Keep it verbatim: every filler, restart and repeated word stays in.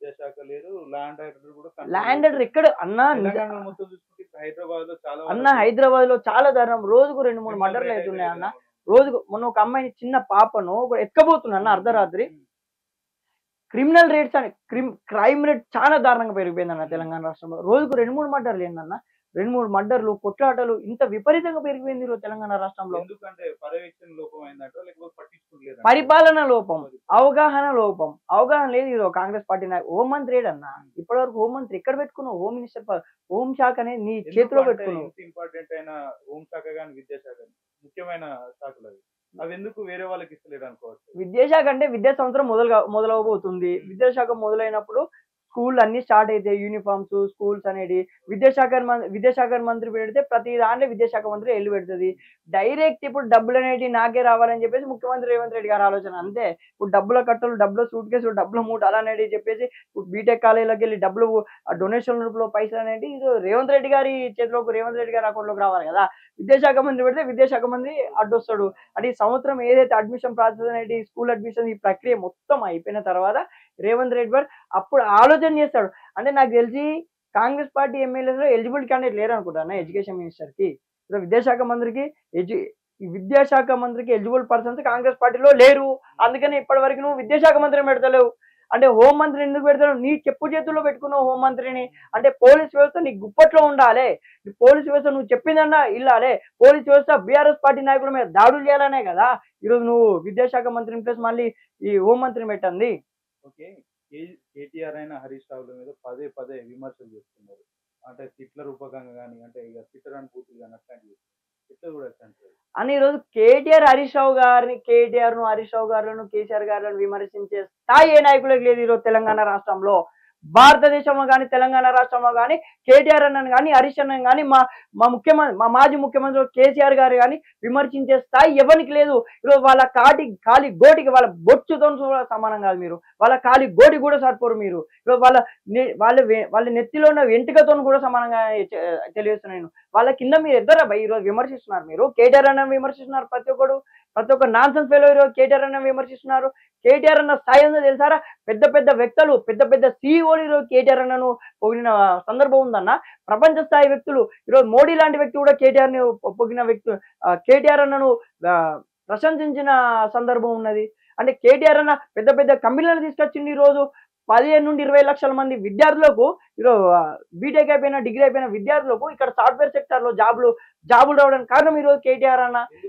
విద్యాశాఖ లేదు. Land order కూడా కంట్రోల్ ల్యాండ్ ఆర్డర్ చేయట్లేదు. ఎక్కడ అన్నా నిజ తెలంగాణలో మొత్తం చూసుకుంటే ఇప్పుడు హైదరాబాద్‌లో చాలా అన్న వరకు హైదరాబాద్‌లో చాలా దారుణం. రోజుకు రెండు, మూడు క్రిమినల్ మర్డర్‌లు రేట్ అయితున్నాయి అయితలేదు. అన్న. అవును. రోజుకు మొన్న ఒక అమ్మాయిని చిన్న పాపను ఒక ఎత్తుకపోతున్నారు అన్న హ్మ్. హ్మ్. అర్ధరాత్రి. హ్మ్. క్రిమినల్ రేట్స్ అని క్రిమ్ క్రైమ్ రేట్ చాలా దారుణంగా పెరిగిపోయిందన్న హ్మ్. తెలంగాణ రాష్ట్రంలో. రోజుకు రెండు, మూడు మర్డర్‌లు ఏందన్న? రెండు, మూడు మర్డర్‌లు, కొట్లాటలు ఇంత విపరీతంగా పెరిగిపోయింది ఈరోజు తెలంగాణ రాష్ట్రంలో. ఎందుకంటే పర్యవేక్షణ లోపం అయిందంటారా? లేకపోతే పట్టించుకుంటలేరంటారా? పరిపాలన లోపం, పరిపాలన. అవగాహన లోపం. అవగాహన లేదు ఈరోజు కాంగ్రెస్ పార్టీ నాయ హోం మంత్రి ఏడన్నా? హ్మ్. ఇప్పటివరకు హోం మంత్రి ఎక్కడ పెట్టుకున్నావు? హోమ్ మినిస్టర్ ప హోం శాఖ అనేది నీ ఎందుకు చేతిలో అంటే పెట్టుకున్నావు. ఇంత ఇంపార్టెంట్ అయిన హోంశాఖ గాని, విద్యాశాఖ గాని ముఖ్యమైన శాఖలవి. అవెందుకు వేరే వాళ్ళకి ఇస్తలేరనుకోవచ్చు. విద్యాశాఖ అంటే విద్యా సంవత్సరం మొదలుగా మొదలవబోతుంది. హ్మ్. విద్యాశాఖ మొదలైనప్పుడు స్కూల్ అన్ని స్టార్ట్ అయితాయి. యూనిఫామ్స్, స్కూల్స్ అనేది విద్యాశాఖ మం విద్యాశాఖ మంత్రి పెడితే ప్రతి దాంట్లో విద్యాశాఖ మంత్రి ఎళ్లి పెడతది. డైరెక్ట్ ఇప్పుడు డబ్బులనేటివి నాకే రావాలని చెప్పేసి ముఖ్యమంత్రి రేవంత్ రెడ్డి గారి ఆలోచన అంతే. ఇప్పుడు డబ్బుల కట్టలు, డబ్బుల సూట్‌కేసులు, డబ్బుల మూటలు అనేది చెప్పేసి ఇప్పుడు బీటెక్ కాలేజీలకెళ్ళి డబ్బులు ఆ డొనేషన్ రూపంలో పైసలనేటివి ఇది రేవంత్ రెడ్డి గారి చేతిలోకి, రేవంత్ రెడ్డి గారి అకౌంట్‌లోకి రావాలి కదా! విద్యాశాఖ మంత్రి పెడితే విద్యాశాఖ మంత్రి అడ్డొస్తాడు. అంటే ఈ సంవత్సరం ఏదైతే అడ్మిషన్ ప్రాసెస్ అనేది స్కూల్ అడ్మిషన్ ఈ ప్రక్రియ మొత్తం అయిపోయిన తర్వాత రేవంత్ రెడ్డి గారు అప్పుడు ఆలోచన చేస్తాడు. అంటే నాకు తెలిసి కాంగ్రెస్ పార్టీ ఎమ్మెల్యేస్‌లో ఎలిజిబుల్ క్యాండిడేట్ లేరనుకుంటాను ఎడ్యుకేషన్ మినిస్టర్‌కి. ఇప్పుడు విద్యాశాఖ మంత్రికి ఎడ్యు ఈ విద్యాశాఖ మంత్రికి ఎలిజిబుల్ పర్సన్స్ కాంగ్రెస్ పార్టీలో లేరు. అందుకని ఇప్పటివరకు నువ్వు విద్యాశాఖ మంత్రిని పెడతలేవు. అంటే హోం మంత్రిని ఎందుకు పెడతావు? నీ చెప్పు చేతుల్లో పెట్టుకున్నావు హోం మంత్రిని. అంటే పోలీస్ వ్యవస్థ నీ గుప్పట్లో ఉండాలే. ఈ పోలీస్ వ్యవస్థ నువ్వు చెప్పిందన్నా ఇల్లాలే. పోలీస్ వ్యవస్థ బీఆర్ఎస్ పార్టీ నాయకుల మీద దాడులు చేయాలనే కదా! ఈరోజు నువ్వు విద్యాశాఖ మంత్రిని ప్లస్ మళ్ళీ ఈ హోం మంత్రిని పెట్టంది. ఓకే. కే కేటీఆర్ అయిన హరీష్ రావుల మీద పదే పదే విమర్శలు చేస్తున్నారు. అంటే తిట్ల రూపకంగా గాని, అంటే ఇగ తిట్టరాని బూతులు గాని అట్లాంటివి. ఎట్లా చూడొచ్చంటారు? అని ఈరోజు కేటీఆర్ హరీష్ రావు గారిని కేటీఆర్‌ను, హరీష్ రావు గారులను, కేసీఆర్ గారులను విమర్శించే స్థాయి ఏ నాయకులకు లేదు ఈరోజు తెలంగాణ రాష్ట్రంలో. భారతదేశంలో గాని, తెలంగాణ రాష్ట్రంలో గాని కేటీఆర్ అన్నను గాని, హరీష్ అన్నను గాని, మా మా ముఖ్యమంత్రి మా మాజీ ముఖ్యమంత్రి కేసీఆర్ గారు గాని విమర్శించే స్థాయి ఎవరికి లేదు. ఈరోజు వాళ్ళ కాటి కాలి గోటికి వాళ్ళ బొచ్చుతోని కూడా సమానం కాదు మీరు. వాళ్ళ కాలి గోటికి కూడా సరిపోరు మీరు. ఈరోజు వాళ్ళ నె వాళ్ళ వె వాళ్ళ నెత్తిలో ఉన్న వెంట్రుకతోని కూడా సమానంగా చె తెలియజేస్తున్నా నేను. వాళ్ళ కింద మీరు ఇద్దరు భయ్ ఈరోజు విమర్శిస్తున్నారు మీరు. కేటీఆర్ అన్నని విమర్శిస్తున్నారు ప్రతి ఒక్కడు. ప్రతి ఒక్క నాన్‌సెన్స్ ఫెలో ఈరోజు కేటీఆర్ అన్నని విమర్శిస్తున్నారు. కేటీఆర్ అన్న స్థాయి ఏందో తెలుసారా? పెద్ద పెద్ద వ్యక్తులు, పెద్ద పెద్ద సీఈఓలు ఈరోజు కేటీఆర్ అన్నను పొగిడిన సందర్భం ఉందన్న. ప్రపంచ స్థాయి వ్యక్తులు ఈరోజు మోడీ లాంటి వ్యక్తి కూడా కేటీఆర్‌ని పొగిడిన వ్యక్తి ఆహ్, కేటీఆర్ అన్నను ఆహ్, ప్రశంసించిన సందర్భం ఉన్నది. అంటే కేటీఆర్ అన్న పెద్ద పెద్ద కంపెనీలను తీసుకొచ్చిండు ఈరోజు. పదిహేను నుండి ఇరవై లక్షల మంది విద్యార్థులకు ఈరోజు ఆహ్, బీటెక్ అయిపోయిన, డిగ్రీ అయిపోయిన విద్యార్థులకు ఇక్కడ సాఫ్ట్‌వేర్ సెక్టార్‌లో జాబ్‌లు జాబులు రావడానికి కారణం ఈరోజు కేటీఆర్ అన్న.